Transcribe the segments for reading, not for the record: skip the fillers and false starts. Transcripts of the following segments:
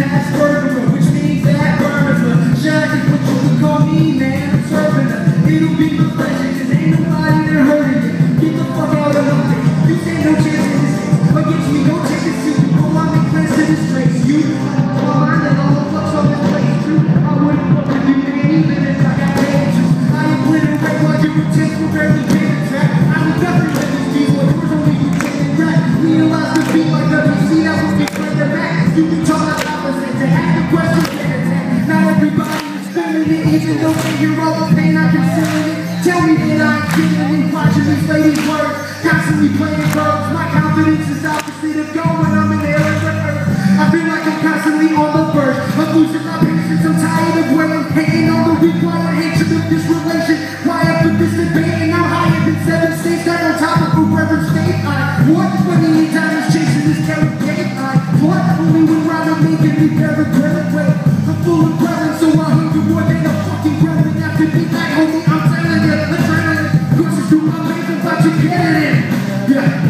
past murderer, which means that burner. Shah is what you can call me, man. I'm serving her. It'll be refreshing, cause ain't nobody there hurting you. Get the fuck out of my face. You say no chance in this case. What gives me no chance to see you? Go on, make plans to disgrace you. All mine and all the fucks on this place, too. I wouldn't fuck with you, man, even if I got paid to. I ain't winning right while you were temporarily getting trapped. I was nothing with these people. Yours only you taking rap. Realize the beat like WC, that would be further back. You can talk like opposite to ask the question, get attack. Not everybody is feeling it, even though they hear all the pain I'm concealing it. Tell me that I ain't feeling it, watching these ladies' words, constantly playing verbs. My confidence is opposite of going when I'm in the air of the earth. I feel like I'm constantly on the verge of losing my patience. I'm tired of waiting, hating on the required hatred of this relation. Why after this debate and I'm higher than 7 states, got on top of a reverend state. I what 28 diamonds chasing this carrot cake. I what only when round I'm making me very great weight. I'm full of gremlins, so I hate you more than a fucking gremlin. After midnight, homie, I'm telling you, adrenaline courses through my veins, I'm about to get it in. Yeah.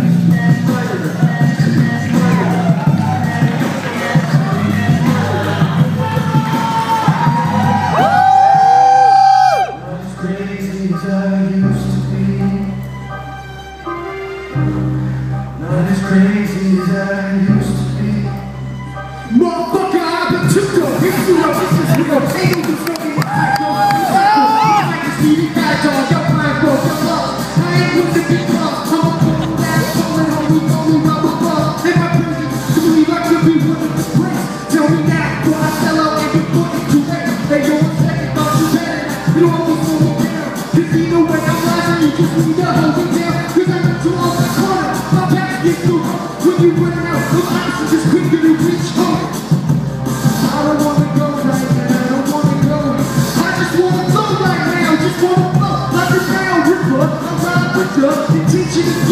Crazy as I used to be. Motherfucker, I've been took up. Here's two of this is real. Ain't no fucking I like to see these guys on your mind, bro. I ain't with the big love. I'm a fucking ass falling homie, only rub above. In my prison, to believe I could be one of the prince. Tell me now, bro, I sell out every fucking too late. They go a second, thought you better. You don't always slow me down. Cause either way I'm lying, you just need to hold me down. Cause I'm not too off the corner. My back gets through. When you run out of options, just quicker to reach home. I don't wanna go right now, I don't wanna go. I just wanna go right now, just wanna flow like a down river. I'm right with the intention to